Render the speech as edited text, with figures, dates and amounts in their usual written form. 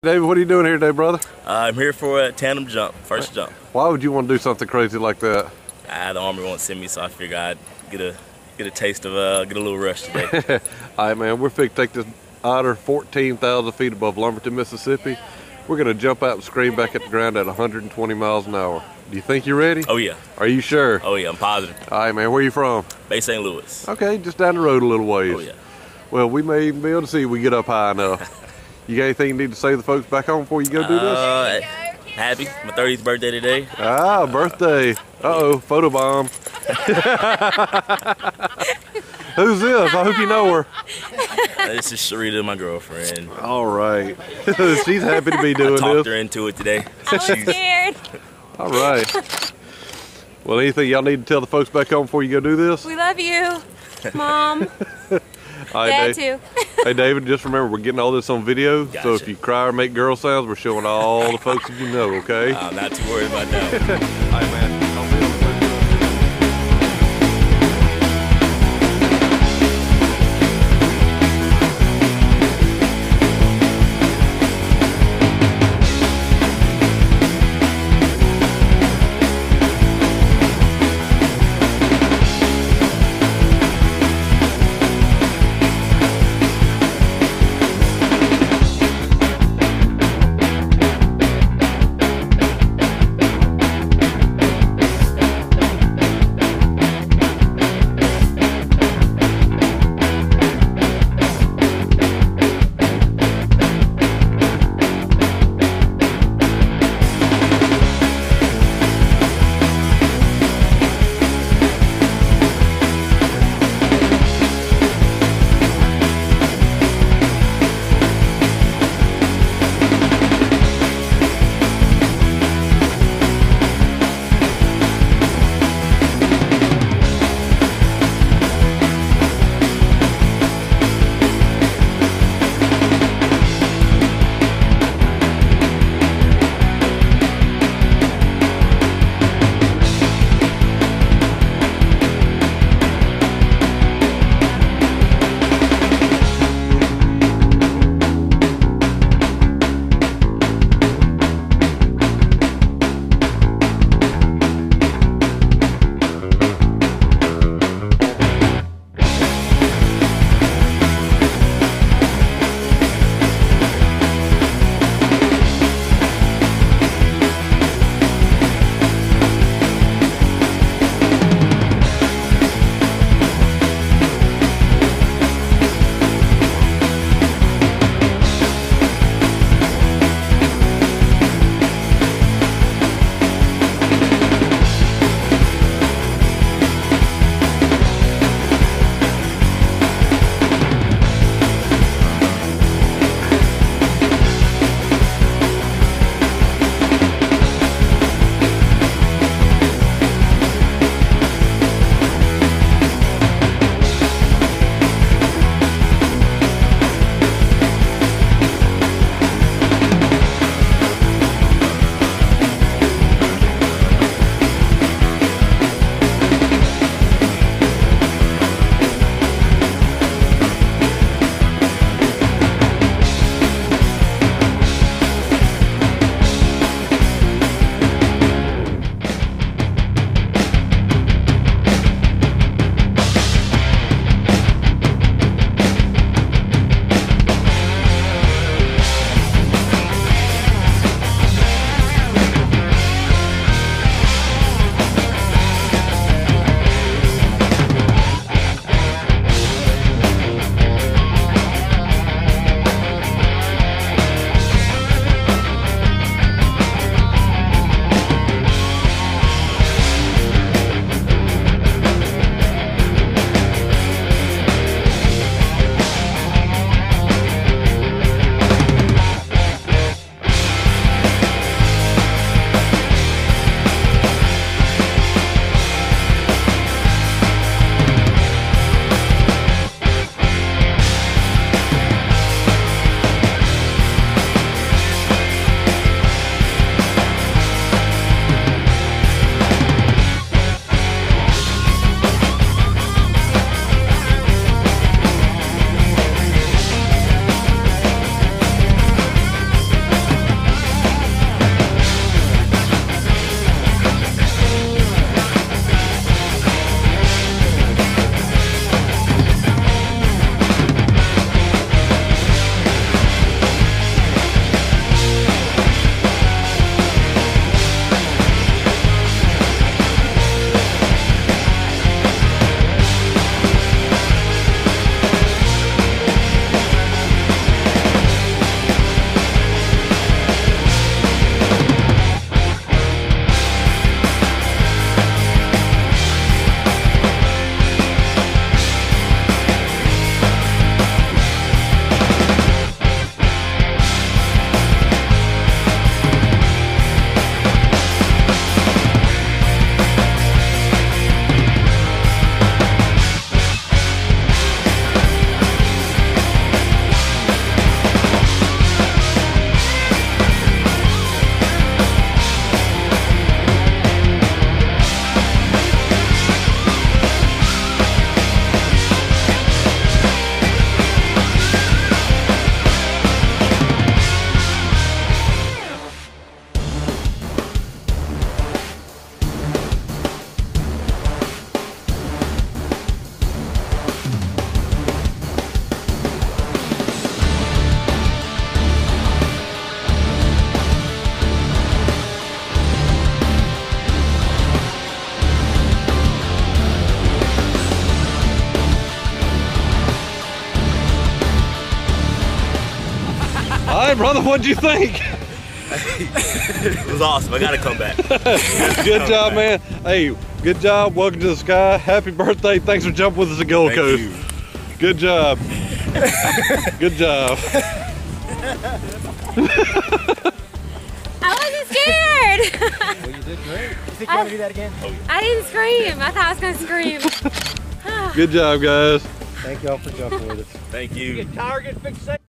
David, what are you doing here today, brother? I'm here for a tandem jump, first jump. Why would you want to do something crazy like that? The Army won't send me, so I figured I'd get a taste of, get a little rush today. All right, man, we're fixing to take this otter 14,000 feet above Lumberton, Mississippi. We're going to jump out and scream back at the ground at 120 miles an hour. Do you think you're ready? Oh, yeah. Are you sure? Oh, yeah, I'm positive. All right, man, where are you from? Bay St. Louis. Okay, just down the road a little ways. Oh, yeah. Well, we may even be able to see if we get up high enough. You got anything you need to say to the folks back home before you go do this? Happy. My 30th birthday today. Ah, birthday. Uh-oh, photobomb. Who's this? I hope you know her. This is Sharita, my girlfriend. All right. She's happy to be doing I talked this. her into it today. I was scared. All right. Well, anything y'all need to tell the folks back home before you go do this? We love you, Mom. All right, Dad, Dave. too. Hey, David, just remember, we're getting all this on video, Gotcha. so if you cry or make girl sounds, we're showing all the folks that you know, okay? I'm not too worried about that. All right, man. right, brother. What'd you think? It was awesome. I gotta come back. Good job, man. Hey, good job. Welcome to the sky. Happy birthday. Thanks for jumping with us at Gold Coast. You. Good job. Good job. I wasn't scared. Well, you did great. You think you want to do that again? I didn't scream. I thought I was gonna scream. Good job, guys. Thank y'all for jumping with us. Thank you. Target fixation.